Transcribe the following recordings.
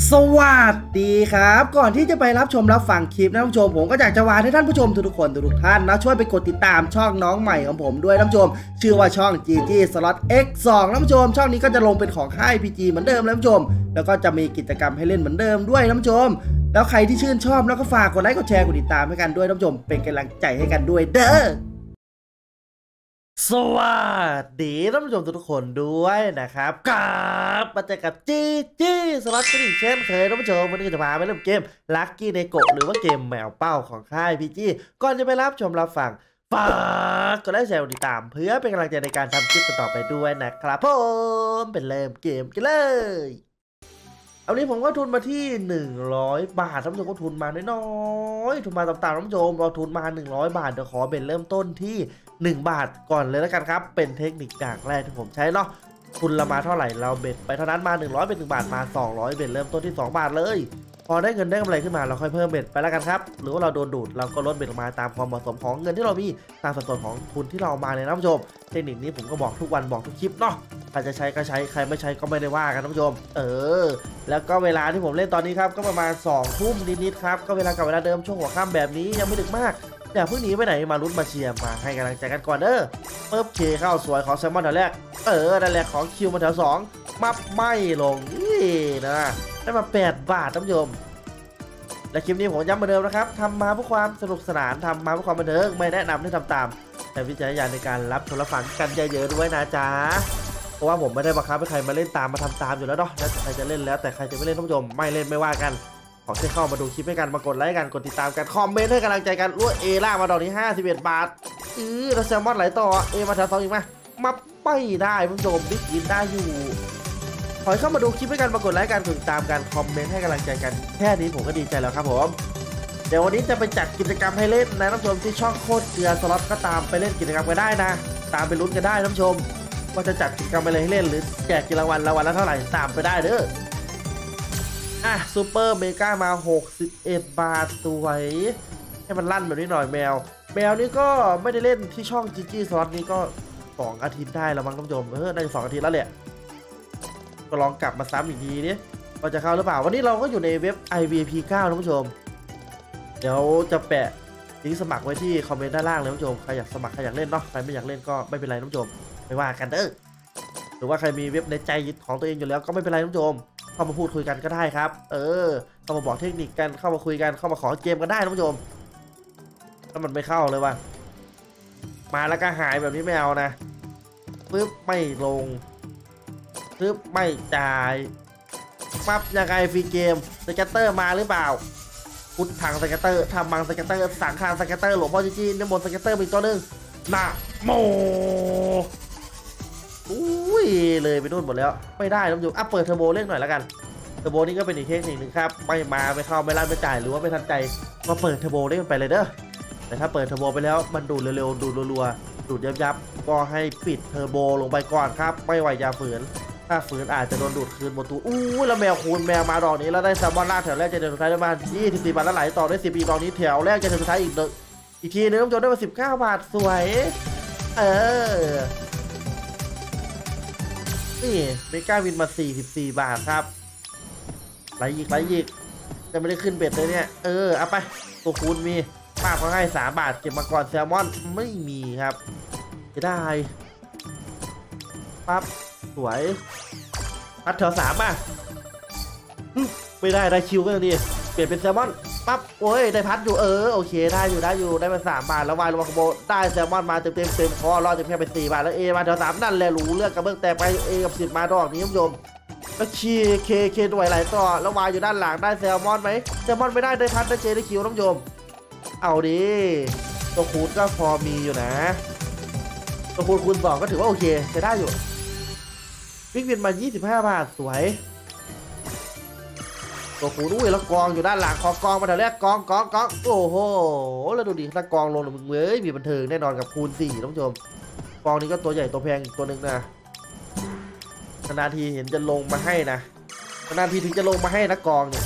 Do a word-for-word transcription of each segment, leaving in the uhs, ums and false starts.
สวัสดีครับก่อนที่จะไปรับชมรับฟังคลิปนะท่านผู้ชมผมก็อยากจะวานให้ท่านผู้ชมทุกๆคนทุกท่านนะช่วยไปกดติดตามช่องน้องใหม่ของผมด้วยท่านผู้ชมชื่อว่าช่อง จี จี Slot เอ็กซ์ สอง ท่านผู้ชมช่องนี้ก็จะลงเป็นของค่าย พี จี เหมือนเดิมท่านผู้ชมแล้วก็จะมีกิจกรรมให้เล่นเหมือนเดิมด้วยท่านผู้ชมแล้วใครที่ชื่นชอบแล้วก็ฝากกดไลค์กดแชร์กดติดตามให้กันด้วยท่านผู้ชมเป็นกำลังใจให้กันด้วยเด้อสวัสดีท่านผู้ชมทุกคนด้วยนะครับกลับมาเจอกับจีจีสล็อตกันอีกเช่นเคยท่านผู้ชมวันนี้จะพาไปเล่นเกมลัคกี้เนโกะหรือว่าเกมแมวเป้าของค่ายพีจีก่อนจะไปรับชมรับฟังฝากกดไลค์แชร์กดติดตามเพื่อเป็นกำลังใจในการทำคลิปต่อไปด้วยนะครับผมเป็นเริ่มเกมกันเลยเอานี้ผมก็ทุนมาที่หนึ่งร้อยบาทท่านผู้ชมก็ทุนมาน้อยๆทุนมาต่ำๆท่านผู้ชมเราทุนมาหนึ่งร้อยบาทเดี๋ยวขอเป็นเริ่มต้นที่หนึ่งบาทก่อนเลยแล้วกันครับเป็นเทคนิคอย่างแรกที่ผมใช้เนาะทุนเรามาเท่าไหร่เราเบ็ดไปเท่านั้นมาหนึ่งร้อยเป็นหนึ่งบาทมาสองร้อยเบ็ดเริ่มต้นที่สองบาทเลยพอได้เงินได้กำไรขึ้นมาเราค่อยเพิ่มเบ็ดไปแล้วกันครับหรือว่าเราโดนดูดเราก็ลดเบ็ดลงมาตามความเหมาะสมของเงินที่เรามีตามสัดส่วนของทุนที่เรามาเลยนะท่านผู้ชมเทคนิคนี้ผมก็บอกทุกวันบอกทุกคลิปเนาะใครจะใช้ก็ใช้ใครไม่ใช้ก็ไม่ได้ว่ากันท่านผู้ชมเออแล้วก็เวลาที่ผมเล่นตอนนี้ครับก็ประมาณสองทุ่มนิดๆครับก็เวลากับเวลาเดิมช่วงหัวค่ำแบบนี้ยังไม่ดึกมากอย่าเพิ่งหนีไปไหนมาลุ้นมาเชียร์มาให้กำลังใจกันก่อนเด้อเพิ่มเคเข้าสวยของแซมมอนแถวแรกเออนั่นแหละของคิวมาแถวสองมับไม่ลงนี่นะได้มาแปดบาทท่านผู้ชมและคลิปนี้ผมย้ำเหมือนเดิมนะครับทำมาเพื่อความสนุกสนานทำมาเพื่อความบันเทิงไม่แนะนำให้ทำตามแต่วิจารณญาณในการรับชมรับฟังกันเยอะๆด้วยนะจ๊ะเพราะว่าผมไม่ได้บังคับให้ใครมาเล่นตามมาทำตามอยู่แล้วเนาะแล้วใครจะเล่นแล้วแต่ใครจะไม่เล่นท่านผู้ชมไม่เล่นไม่ว่ากันขอแค่เข้ามาดูคลิปให้กันมากดไลค์กันกดติดตามกันคอมเมนต์ให้กำลังใจกันรู้เอล่ามาดอกนี้ห้าสิบเอ็ดบาทอือแล้วแซลมอนไหลต่อเอมาแถวสองอีกไหมมาไม่ได้ท่านผู้ชมบิ๊กอินได้อยู่ขอเข้ามาดูคลิปให้กันมากดไลค์กันกดติดตามกันคอมเมนต์ให้กำลังใจกันแค่นี้ผมก็ดีใจแล้วครับผมเดี๋ยววันนี้จะไปจัดกิจกรรมให้เล่นนะท่านผู้ชมที่ช่องโคตรเกลือสล็อตก็ตามไปเล่นกิจกรรมกันได้นะตามไปลุ้นกันได้ท่านผู้ชมว่าจะจัดกิจกรรมอะไรให้เล่นหรือแจกกินรางวัลรางวัลละเท่าไหร่ตามไปได้เด้ออ่ะซูเปอร์เมกามาหกสิบเอ็ดบาทสวยให้มันลั่นแบบนี้หน่อยแมวแมวนี้ก็ไม่ได้เล่นที่ช่องจีจีสล็อตนี้ก็สองอาทิตย์ได้แล้วมั้งท่านผู้ชมเออได้สองอาทิตย์แล้วแหละก็ลองกลับมาซ้ำอีกทีนี้ว่าจะเข้าหรือเปล่าวันนี้เราก็อยู่ในเว็บ ไอ วี พี เก้า ท่านผู้ชมเดี๋ยวจะแปะลิงก์สมัครไว้ที่คอมเมนต์ด้านล่างเลยท่านผู้ชมใครอยากสมัครใครอยากเล่นเนาะใครไม่อยากเล่นก็ไม่เป็นไรท่านผู้ชมไม่ว่ากันเด้อหรือว่าใครมีเว็บในใจของตัวเองอยู่แล้วก็ไม่เป็นไรท่านผู้ชมเข้ามาพูดคุยกันก็ได้ครับเออเข้ามาบอกเทคนิคกันเข้ามาคุยกันเข้ามาขอเกมกันได้ท่านผู้ชมถ้ามันไม่เข้าเลยว่ะมาแล้วก็หายแบบนี้ไม่เอานะปึ๊บไม่ลงปึ๊บไม่จ่ายปั๊บยังไงฟรีเกมสเก็ตเตอร์มาหรือเปล่าพุทธังสเก็ตเตอร์ทำมังสเก็ตเตอร์สังคางสเก็ตเตอร์หลวงพ่อจีจีนิมนต์สเก็ตเตอร์มีตัวหนึ่งนะโมอุ้ยเลยไปนู่นหมดแล้วไม่ได้ท่านผู้ชมอ่ะเปิดเทอร์โบเล่นหน่อยแล้วกันเทอร์โบนี่ก็เป็นอีกเทคนิคหนึ่งครับไม่มาไม่เข้าไม่ลั่นไม่จ่ายหรือว่าไม่ทันใจก็เปิดเทอร์โบเล่นไปเลยเด้อแต่ถ้าเปิดเทอร์โบไปแล้วมันดูดเร็วๆดูดรัวๆดูดยับๆก็ให้ปิดเทอร์โบลงไปก่อนครับไม่ไหวอย่าฝืนถ้าฝืนอาจจะโดนดูดคืนหมดตัวอู้แล้วแมวคูณแมวมาดอกนี้แล้วได้แซลมอนลากแถวแรกจะเดินสุดท้ายได้มายี่สิบสี่บาทแล้วไหลต่อได้สิบปีดอกนี้แถวแรกจะเดินสุดท้ายอีกอีกทีนึงจนได้มาสิบเก้าบาทสวยเออนี่เมกาวินมาสี่สิบสี่บาทครับไหลอีกไหลอีกจะไม่ได้ขึ้นเบ็ดเลยเนี่ยเออเอาไปตัวคูณมีมากกว่าให้สามบาทเก็บมาก่อนแซลมอนไม่มีครับจะได้ปั๊บสวยพัดแถวสามอ่ะไม่ได้ได้คิวก็ยังดีเปลี่ยนเป็นแซลมอนปั๊บโอ้ยได้พัดอยู่เออโอเคได้อยู่ได้อยู่ได้มาสามบาทแล้ววายลงมาคอมโบได้แซลมอนมาเต็มเต็มเต็มคอรอดจะแค่เป็นสี่บาทแล้วเอมาแถวสามนั่นแหละรู้เลือกกระเบื้องแต่ไปเอกับสิบมาดอกนี้ท่านผู้ชมแล้วคีเคเคด้วยไหลต่อแล้ววายอยู่ด้านหลังได้แซลมอนไหมแซลมอนไม่ได้ได้พัดได้เจได้คิวท่านผู้ชมเอาดิตัวคูณก็พอมีอยู่นะตัวคูณคูณสองก็ถือว่าโอเคใช้ได้อยู่วิ่งเป็นมายี่สิบห้าบาทสวยตัวคูด้วยแล้วกองอยู่ด้านหลังคอกองมาแถวแรกกองกองกองโอ้โหแล้วดูดิถ้ากองลงมึงเว้ยมีบันเทิงแน่นอนกับคูณสี่ท่านผู้ชมกองนี้ก็ตัวใหญ่ตัวแพงอีกตัวหนึ่งนะนานทีเห็นจะลงมาให้นะนานทีถึงจะลงมาให้นะกองเนี่ย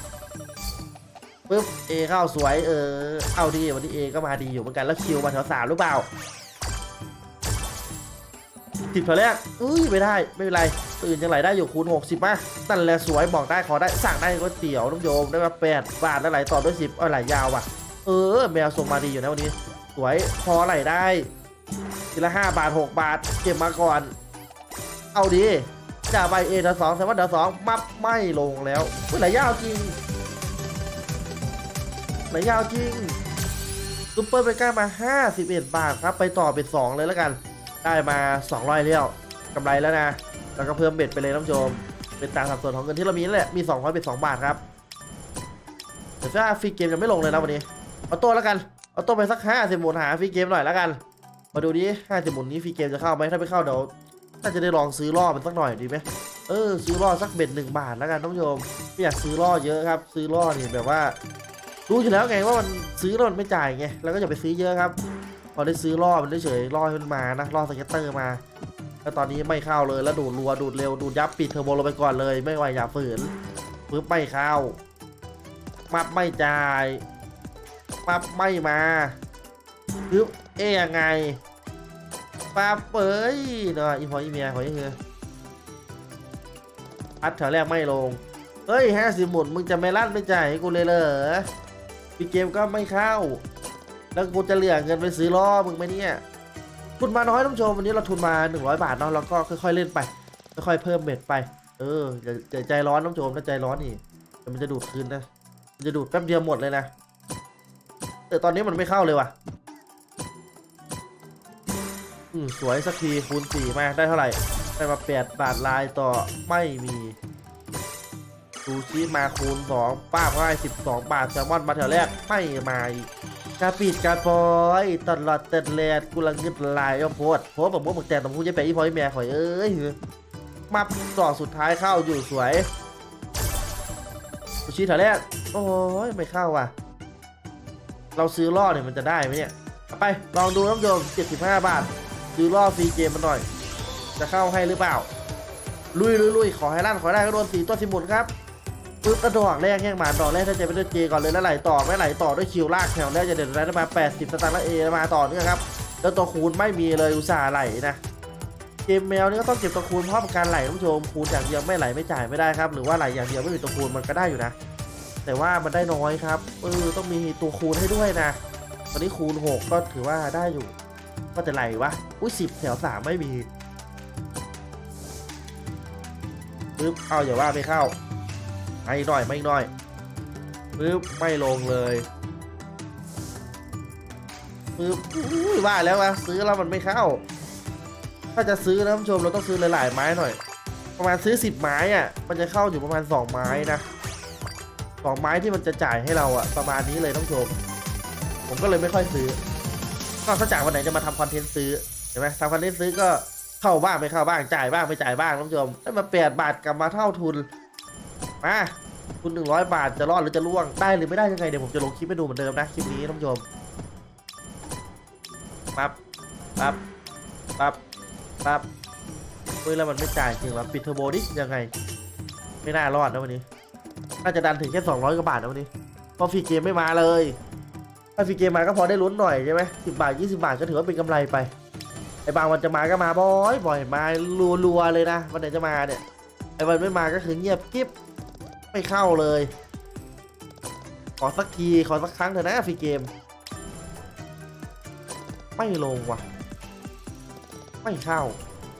ปึ๊บเอเข้าสวยเออเอาดีวันนี้เอก็มาดีอยู่เหมือนกันแล้วคิวมาแถวสามหรือเปล่าสิบแถวแรกอุ้ยไม่ได้ไม่เป็นไรอื่นยังไหลได้อยู่คูณหกสิบมานั่นแหละสวยบอกได้ขอได้สั่งได้ก๋วยเตี๋ยวน้องโยมได้มาแปดบาทแล้วไหลต่อด้วยสิบเอาไหลยาวว่ะเออแมวส่งมาดีอยู่นะวันนี้สวยพอไหลได้ทีละห้าบาทหกบาทเก็บมาก่อนเอาดีจ่าใบเอเดอร์สองแซมว่าเดอร์สองมับไม่ลงแล้วไหลยาวจริงไหลยาวจริงซุปเปอร์เบก้ามาห้าสิบเอ็ดบาทครับไปต่อเป็นสองเลยแล้วกันได้มาสองร้อยเลี้ยวกำไรแล้วนะแล้วก็เพิ่มเบ็ดไปเลยน้องโจมเป็นตามสัดส่วนของเงินที่เรามีนั่นแหละมีสองร้อยเป็นสองบาทครับแต่ถ้าฟรีเกมยังไม่ลงเลยนะวันนี้เอาโต้แล้วกันเอาโต้ไปสักห้าสิบหมุนหาฟรีเกมหน่อยแล้วกันมาดูดิห้าสิบหมุนนี้ฟรีเกมจะเข้าไหมถ้าไม่เข้าเดี๋ยวน่าจะได้ลองซื้อล่อมันสักหน่อยดีไหมเออซื้อล่อสักเบ็ดหนึ่งบาทแล้วกันน้องโจมไม่อยากซื้อล่อเยอะครับซื้อล่อนี่แบบว่ารู้อยู่แล้วไงว่ามันซื้อแล้วมันไม่จ่ายไงแล้วก็อย่าไปซื้อเยอะครับพอได้ซื้อล่อมันเฉยๆล่อให้มันมานะล่อสเก็ตเตอร์มาแล้วตอนนี้ไม่เข้าเลยแล้วดูดรัวดูดเร็วดูดยับปิดเทอร์โบลงไปก่อนเลยไม่ไหวอย่าฝืนปึ๊บไม่เข้ามับไม่จ่ายมับไม่มาปึ๊บเอ๊ยยังไงปั๊บเอ้ยเนาะอีพออีเมียขอยังไงอัดแถวแรกไม่ลงเฮ้ยห้าสิบหมุนมึงจะไม่ลั่นไม่จ่ายให้กูเลยเหรอปีเกมก็ไม่เข้าแล้วกูจะเหลือเงินไปซื้อล้อมึงไหมเนี่ยทุนมาน้อยท่านผู้ชมวันนี้เราทุนมาหนึ่งร้อยบาทเนาะแล้วก็ค่อยๆเล่นไปค่อยๆเพิ่มเบ็ดไปเอออย่าใจร้อนท่านผู้ชมถ้าใจร้อนนี่มันจะดูดคืนนะมันจะดูดแป๊บเดียวหมดเลยนะแต่ตอนนี้มันไม่เข้าเลยว่ะอืมสวยสักทีคูณสี่มาได้เท่าไหร่ได้มาแปดบาทลายต่อไม่มีซูชิมาคูณสองป้าบให้สิบสองบาทแซลมอนมาแถวแรกไม่มาอีกกาปิดกาปอยตลอดเต็ดแลดกูลังเงินลายย่อมโพดโพดแบบว่าหมึกแต่ต้องพูดจะไปอีพอยแม่ข่อยเอ้ยมาต่อสุดท้ายเข้าอยู่สวยซูชิแถวแรกโอ้ยไม่เข้าว่ะเราซื้อล่อเนี่ยมันจะได้ไหมเนี่ยไปลองดูน้ำโยมเจ็ดสิบห้าบาทซื้อล่อฟรีเกมมันหน่อยจะเข้าให้หรือเปล่าลุยลุยลุยขอให้ลั่นขอได้ก็โดนสี่ตัวสิบหมุนครับปึ๊บกระดอกแรกแห้งหมาดอกแรกถ้าจะเป็นด้วยเจก่อนเลยแล้วไหลต่อไม่ไหลต่อด้วยคิวลากแถวแรกจะเด็ดได้มาแปดสิบสตางค์แล้วเอมาต่อเนื่องครับแล้วตัวคูณไม่มีเลยอุตส่าห์ไหลนะเกมแมวนี่ก็ต้องเก็บตัวคูณเพราะการไหลท่านผู้ชมคูณอย่างเดียวไม่ไหลไม่จ่ายไม่ได้ครับหรือว่าไหลอย่างเดียวไม่มีตัวคูณมันก็ได้อยู่นะแต่ว่ามันได้น้อยครับเออต้องมีตัวคูณให้ด้วยนะตอนนี้คูณหกก็ถือว่าได้อยู่ก็จะไหลวะอุ้ยสิบแถวสามไม่มีปึ๊บเอาอย่าว่าไม่เข้าไม่หน่อยไม่หน่อยปึ๊บไม่ลงเลยปึ๊บอุ้ยว่าแล้ววะซื้อแล้วมันไม่เข้าถ้าจะซื้อนะท่านผู้ชมเราต้องซื้อหลายๆไม้หน่อยประมาณซื้อสิบไม้อ่ะมันจะเข้าอยู่ประมาณสองไม้นะสองไม้ที่มันจะจ่ายให้เราอ่ะประมาณนี้เลยท่านผู้ชมผมก็เลยไม่ค่อยซื้อก็ถ้าจ่ายวันไหนจะมาทำคอนเทนต์ซื้อเห็นไหมทำคอนเทนต์ซื้อก็เข้าบ้างไม่เข้าบ้างจ่ายบ้างไม่จ่ายบ้างท่านผู้ชมได้มาแปดบาทกลับมาเท่าทุนมาทุนหนึ่งร้อยบาทจะรอดหรือจะล่วงได้หรือไม่ได้ยังไงเดี๋ยวผมจะลงคลิปให้ดูเหมือนเดิมนะคลิปนี้ท่านผู้ชมปั๊บปั๊บปั๊บปั๊บเฮ้ยแล้วมันไม่จ่ายจริงหรอปิดเทอร์โบดิยังไงไม่น่ารอดนะวันนี้น่าจะดันถึงแค่สองร้อยกว่าบาทนะวันนี้เพราะฟรีเกมไม่มาเลยถ้าฟรีเกมมาก็พอได้ลุ้นหน่อยใช่ไหมสิบบาทยี่สิบบาทก็ถือว่าเป็นกำไรไปไอ้บางวันจะมาก็มาบ่อยบ่อยมารัวๆเลยนะวันไหนจะมาเนี่ยไอ้วันไม่มาก็คือเงียบกิ๊บไม่เข้าเลยขอสักทีขอสักครั้งเถอะนะฟรีเกมไม่ลงว่ะไม่เข้า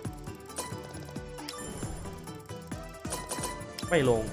ไม่ลง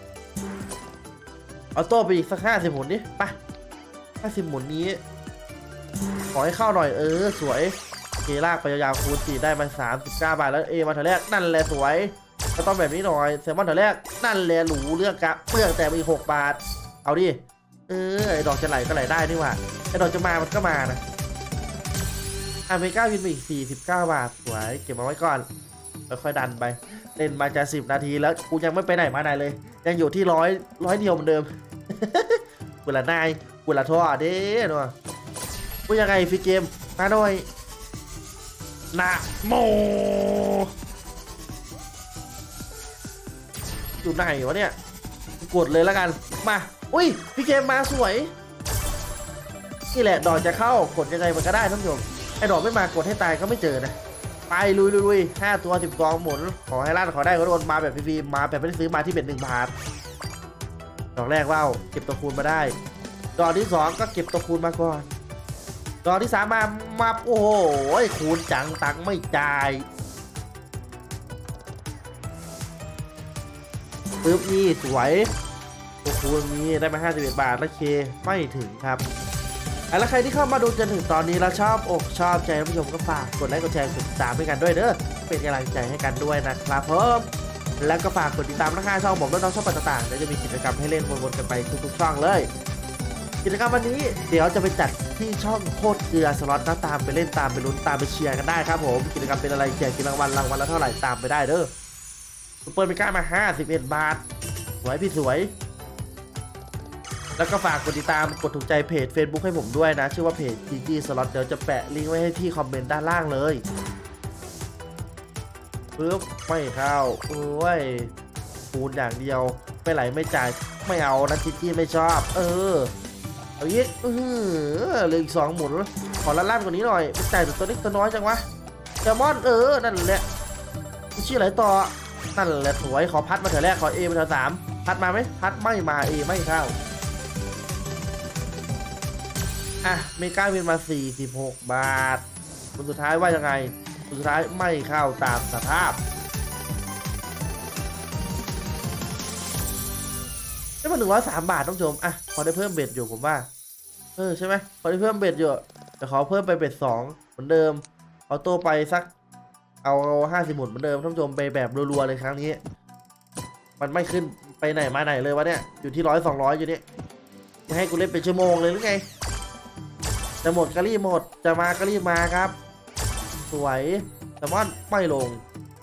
เอาโต้ไปอีกสักห้าสิบหมุนดิไปห้าสิบหมุนนี้ขอให้เข้าหน่อยเออสวยเคลากไปยาวๆคูณสี่ได้มาสามสิบเก้าบาทแล้วเอมาเถอะแรกนั่นแหละสวยก็ต้องแบบนี้หน่อยแซลมอนเถอะแรกนั่นแหละหรูเลือกกะเปลือกแต่มีหกบาทเอาดิเออไอดอกจะไหลก็ไหลได้นี่หว่าไอดอกจะมามันก็มานะอเมริกาวินไปอีกสี่สิบเก้าบาทสวยเก็บมาไว้ก่อนค่อยๆดันไปเล่นมาจะสิบนาทีแล้วกูยังไม่ไปไหนมาไหนเลยยังอยู่ที่ร้อยร้อยเดียวเหมือนเดิมกูละนายกูละท่อเด้เนาะกูยังไงฟรีเกมมาหน่อยนะโมอยู่ไหนวะเนี่ยกดเลยแล้วกันมาอุ้ยพี่เกมมาสวยนี่แหละดอกจะเข้ากดยังไงมันก็ได้ท่านผู้ชมไอ้ดอกไม่มากดให้ตายก็ไม่เจอนะไปลุยลุยห้าตัวสิบกองหมุนขอให้ลั่นขอได้ก็โดนมาแบบฟรีๆมาแบบไม่ได้ซื้อมาที่เป็นหนึ่งบาทดอกแรกว่าวเก็บตัวคูณมาได้ดอกที่สองก็เก็บตัวคูณมาก่อนดอกที่สามมามาโอ้โหคูณจังตังไม่จ่ายปึ๊บนี่สวยตัวคูณมีได้มาห้าสิบเอ็ดบาทแล้วเคไม่ถึงครับแล้วใครที่เข้ามาดูจนถึงตอนนี้แล้วชอบอกชอบใจท่านผู้ชมก็ฝากกดไลค์กดแชร์กดติดตามให้กันด้วยเด้อเป็นกำลังใจให้กันด้วยนะครับเพิ่มแล้วก็ฝากกดติดตามทั้งห้าช่องผมและน้องช่องต่างๆแล้วจะมีกิจกรรมให้เล่นวนๆกันไปทุกๆช่องเลยกิจกรรมวันนี้เดี๋ยวจะไปจัดที่ช่องโคตรเกลือสล็อตนะตามไปเล่นตามไปลุ้นตามไปเชียร์กันได้ครับผมกิจกรรมเป็นอะไรแจกกินรางวัลรางวัลละเท่าไหร่ตามไปได้เด้อซุปเปอร์เมก้ามาห้าสิบเอ็ดบาทสวยพี่สวยแล้วก็ฝากกดติดตามกดถูกใจเพจ Facebook ให้ผมด้วยนะชื่อว่าเพจ จี จี Slot เดี๋ยวจะแปะลิงก์ไว้ให้ที่คอมเมนต์ด้านล่างเลยปึ๊บไม่เข้าโอ้ยคูณอย่างเดียวไม่ไหลไม่จ่ายไม่เอานะจีจี้ไม่ชอบเออเอาอีกเออเหลืออีกสองหมุนขอละล่างกว่านี้หน่อยไม่จ่ายตัวเล็กตัวน้อยจังวะแซลมอนเออนั่นแหละชื่ออะไรต่อนั่นแหละสวยขอพัดมาเถอะแรกขอเอมาเถอะสามพัดมาไหมพัดไม่มาเอไม่เข้าอ่ะเมกาวินมาสี่สิบหกบาทคนสุดท้ายว่ายังไงคนสุดท้ายไม่เข้าตามสภาพได้มาหนึ่งร้อยสามบาทต้องชมอ่ะพอได้เพิ่มเบ็ดอยู่ผมว่าเออใช่ไหมพอได้เพิ่มเบ็ดอยู่แต่ขอเพิ่มไปเบ็ดสองเหมือนเดิมเอาตัวไปสักเอาห้าสิบหมุนเหมือนเดิมท่านผู้ชมไปแบบรัวๆเลยครั้งนี้มันไม่ขึ้นไปไหนมาไหนเลยวะเนี่ยอยู่ที่ร้อยสองร้อยอยู่นี่จะให้กูเล่นเป็นชั่วโมงเลยหรือไงจะหมดก็รีบหมดจะมาก็รีบมาครับสวยแต่ว่าไม่ลง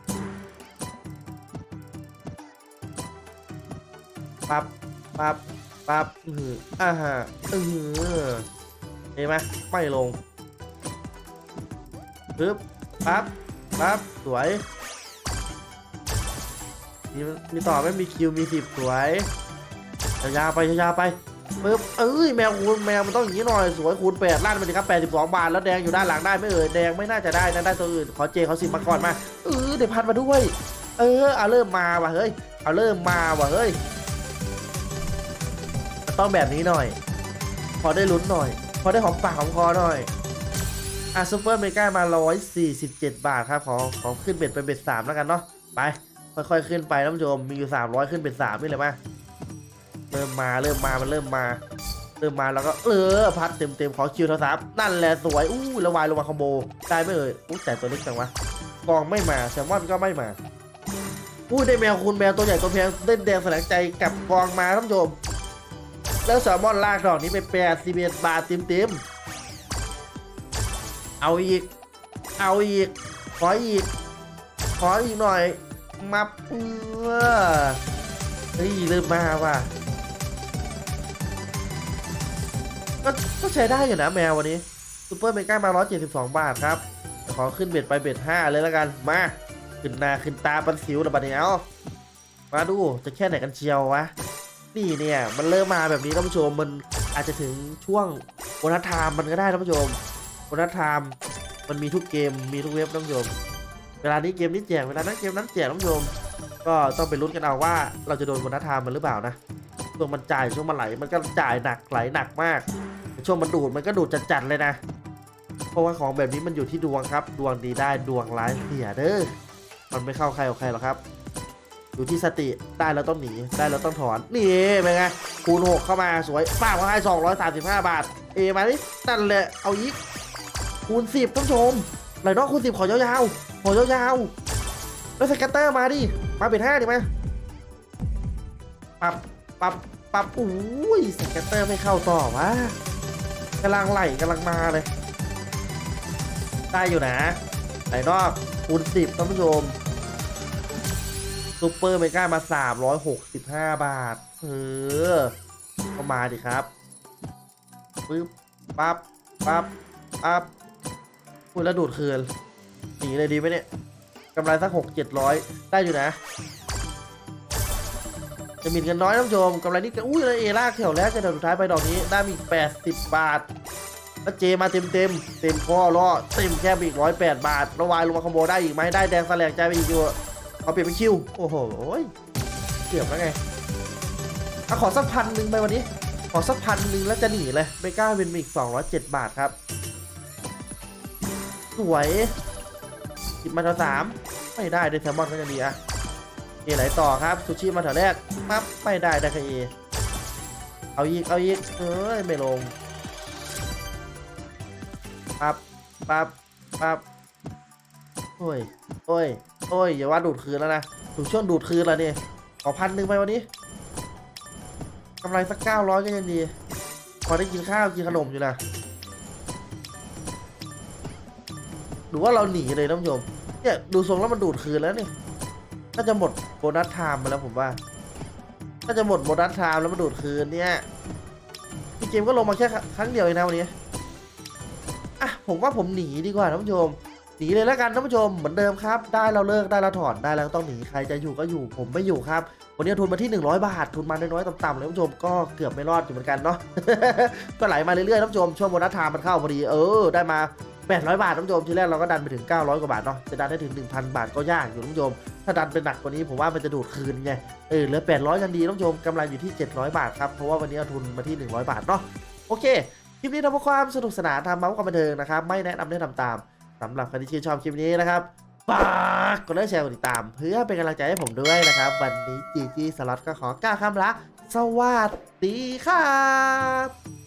ปั๊บปั๊บปั๊บอืออ่าฮะอือเห็นไหมไม่ลงปึ๊บปั๊บปั๊บสวยมีมีต่อไม่มีคิวมีสิบสวยยาวไปยาวไปปึ๊บเอ้ยแมวคูณแมวมันต้องอย่างนี้หน่อยสวยคูณแปดล้านไปเลยครับแปดสิบสองบาทแล้วแดงอยู่ด้านหลังได้ไม่เอ่ยแดงไม่น่าจะได้นะได้ตัวอื่นขอเจเขาสิบมาก่อนมาเออเดี๋ยวพัดมาด้วยเออเอาเริ่มมาว่ะเฮ้ยเอาเริ่มมาว่ะเฮ้ยต้องแบบนี้หน่อยพอได้ลุ้นหน่อยพอได้หอมปากหอมคอหน่อยอ่ะซุปเปอร์เมก้ามาร้อยสี่สิบเจ็ดบาทครับขอขอขึ้นเบ็ดไปเบ็ดสามแล้วกันเนาะไปค่อยๆขึ้นไปท่านผู้ชมมีอยู่สามร้อยขึ้นเบ็ดสามนี่เลยมาเริ่มมาเริ่มมามันเริ่มมาเริ่มมาแล้วก็เออพัดเต็มเต็มขอคิวโทรศัพท์นั่นแหละสวยอู้ระวายลงมาคอมโบได้ไม่เอ่ยอู้แต่ตัวเล็กจังวะกองไม่มาแซลมอนก็ไม่มาอู้ได้แมวคุณแมวตัวใหญ่ตัวแพงเล่นแดงแสลงใจกับกองมาท่านผู้ชมแล้วแซลมอนลากดอกนี้ไปแปดสิบเอ็ดบาทเต็มเต็มเอาอีกเอาอีกขออีกขออีกหน่อยมาเพื่อเฮ้ยเริ่มมาว่ะก็ก็ใช้ได้อยู่นะแมววันนี้ซูเปอร์เมก้ามาร้อยเจ็ดสิบสองบาทครับขอขึ้นเบ็ดไปเบ็ดห้าเลยแล้วกันมาขึ้นหน้าขึ้นตาปันสิวระบาดเนี้ยมาดูจะแค่ไหนกันเชียววะนี่เนี่ยมันเริ่มมาแบบนี้ท่านผู้ชมมันอาจจะถึงช่วงโบนัสไทม์มันก็ได้ท่านผู้ชมโบนัสไทม์มันมีทุกเกมมีทุกเว็บท่านผู้ชมเวลานี้เกมนี้แจกเวลานั้นเกมนั้นแจกท่านผู้ชมก็ต้องไปลุ้นกันเอาว่าเราจะโดนโบนัสไทม์มันหรือเปล่านะช่วงมันจ่ายช่วงมันไหลมันก็จ่ายหนักไหลหนักมากช่วงมันดูดมันก็ดูดจัดๆเลยนะเพราะว่าของแบบนี้มันอยู่ที่ดวงครับดวงดีได้ดวงร้ายเสียเด้อมันไม่เข้าใครออกใครหรอกครับอยู่ที่สติได้แล้วต้องหนีได้แล้วต้องถอนนี่เป็นไงคูณหกเข้ามาสวยป้าเขาให้สองร้อยสามสิบห้าบาทเอมาดินั่นแหละเอาอีกคูณสิบท่านผู้ชมไหลนอกคูณสิบขอยาวๆขอยาวๆแล้วสแกตเตอร์มาดิมาเป็นห้าดิมาปับปับปับอุ้ยสแกตเตอร์ไม่เข้าต่อวะกำลังไหลกำลังมาเลยได้อยู่นะไหลนอกคูณสิบท่านผู้ชมซูเปอร์เมก้ามาสามร้อยหกสิบห้าบาทเออก็มาดิครับปึ๊บปั๊บปั๊บปั๊บพูดแล้วดูดคืนหนีเลยดีไหมเนี่ยกำไรสักหกเจ็ดร้อยได้อยู่นะจะมีเงินน้อยท่านผู้ชมกำไรนี่ก็อุ้ยเลยเอลากแถวแรกแถวสุดท้ายไปดอกนี้ได้มีแปดสิบบาทแล้วเจมาเต็มเต็มเต็มข้อล่อเต็มแค่อีกร้อยแปดบาทระวายลงมาคอมโบได้อีกไหมได้แดงแสลงใจไปอีกอยู่เอาเปลี่ยนเป็นคิวโอ้โหเกือบแล้วไงเอาขอสักพันหนึ่งไปวันนี้ขอสักพันหนึ่งแล้วจะหนีเลยไม่กล้าเป็นอีกสองร้อยเจ็ดบาทครับสวยหยิบมาแถวสามไม่ได้ได้แซลมอนก็จะดีอะเอไหลต่อครับซูชิมาแถวแรกปั๊บไม่ได้ได้แค่เอเอาอีกเอาอีกเอ้ยไม่ลงปั๊บปั๊บปั๊บโอ้ยโอ้ยโอ้ยอย่าว่าดูดคืนแล้วนะถูกช่วงดูดคืนแล้วนี่ขอพันหนึ่งไปวันนี้กำไรสักเก้าร้อยก็ยังดีพอได้กินข้าวกินขนมอยู่นะหรือว่าเราหนีเลยท่านผู้ชมเนี่ยดูทรงแล้วมันดูดคืนแล้วนี่ถ้าจะหมดโบนัสไทม์มาแล้วผมว่าถ้าจะหมดโบนัสไทม์แล้วมันดูดคืนเนี่ยพี่เกมก็ลงมาแค่ครั้งเดียวเองนะวันนี้อ่ะผมว่าผมหนีดีกว่าท่านผู้ชมหนีเลยแล้วกันท่านผู้ชมเหมือนเดิมครับได้เราเลิกได้เราถอนได้แล้วต้องหนีใครจะอยู่ก็อยู่ผมไม่อยู่ครับวันนี้ทุนมาที่หนึ่งร้อยบาททุนมาน้อยๆต่ำๆเลยท่านผู้ชมก็เกือบไม่รอดอยู่เหมือนกันเนาะ ก็ไหลมาเรื่อยๆท่านผู้ชมช่วงโบนัสไทม์มันเข้าพอดีเออได้มาแปดร้อยบาทท่านผู้ชมทีแรกเราก็ดันไปถึงเก้าร้อยกว่าบาทเนาะจะดันได้ถึง หนึ่งพัน บาทก็ยากอยู่ท่านผู้ชมถ้าดันเป็นหนักกว่านี้ผมว่ามันจะดูดคืนไงเออเหลือแปดร้อยยังดีท่านผู้ชมกำไรอยู่ที่เจ็ดร้อยบาทครับเพราะว่าวันนี้เอาทุนมาที่หนึ่งร้อยบาทเนาะโอเคคลิปนี้ทำเพื่อความสนุกสนานทำมาเพื่อความบันเทิงนะครับไม่แนะนำให้ทำตามสำหรับใครที่ชื่นชอบคลิปนี้นะครับฝากกดไลค์แชร์กดติดตามเพื่อเป็นกำลังใจให้ผมด้วยนะครับวันนี้จีจีสล็อตก็ขอกล่าวคำลาสวัสดีครับ